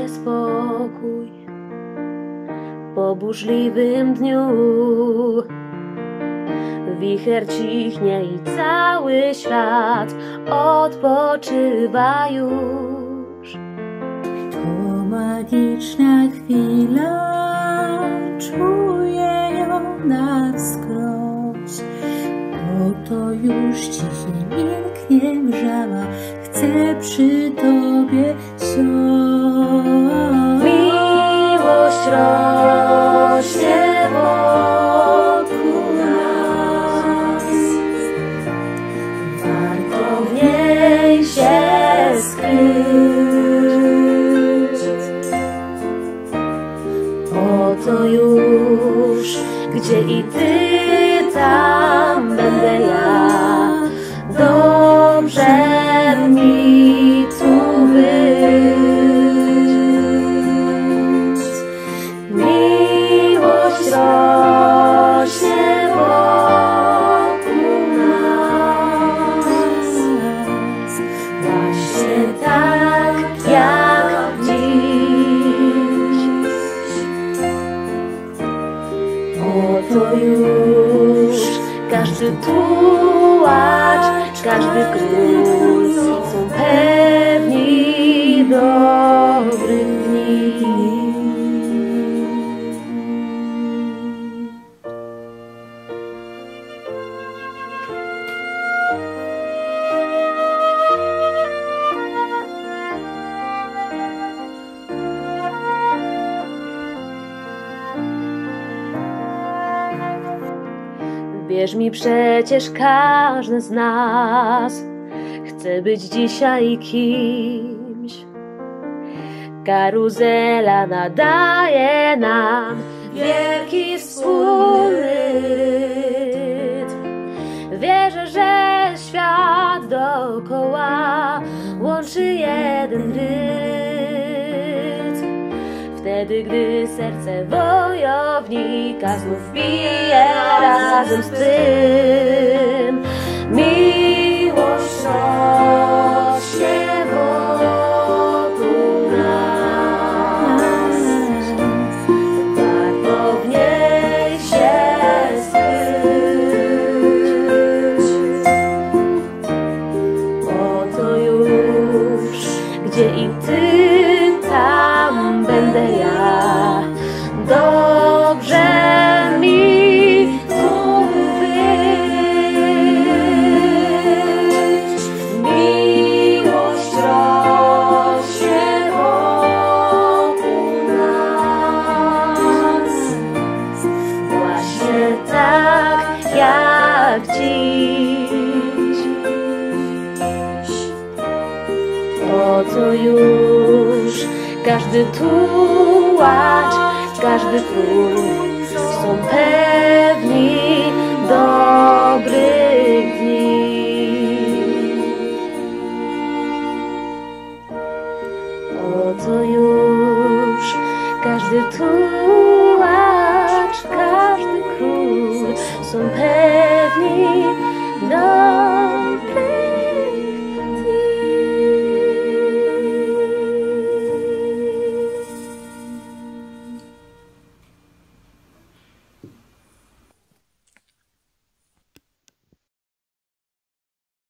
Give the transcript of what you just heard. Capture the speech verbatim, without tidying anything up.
się spokój po burzliwym dniu. Wicher cichnie i cały świat odpoczywa już. To magiczna chwila, czuję ją na wskroś. Oto już cichnie milknie mrzała, chcę przy Tobie siąść. Miłość rośnie wokół nas, warto w niej się skryć. Oto już, gdzie i Ty, tam będę ja. Dobrze mi tu być. Miłość rośnie wokół nas, właśnie tak jak dziś. Oto już każdy tułacz, każdy król są pewni dobrych dni. Wierz mi, przecież każdy z nas chce być dzisiaj kimś. Karuzela nadaje nam wielki wspólny rytm. Wierzę, że świat dookoła łączy jeden rytm. Wtedy, gdy serce wojownika znów bije razem z tym. Miłość rośnie wokół nas, warto w niej się skryć. Oto już, gdzie i Ty, tam będę ja. Dobrze mi tu być. Miłość rośnie wokół nas, właśnie tak jak dziś. Oto już każdy tułacz, każdy król są pewni dobrych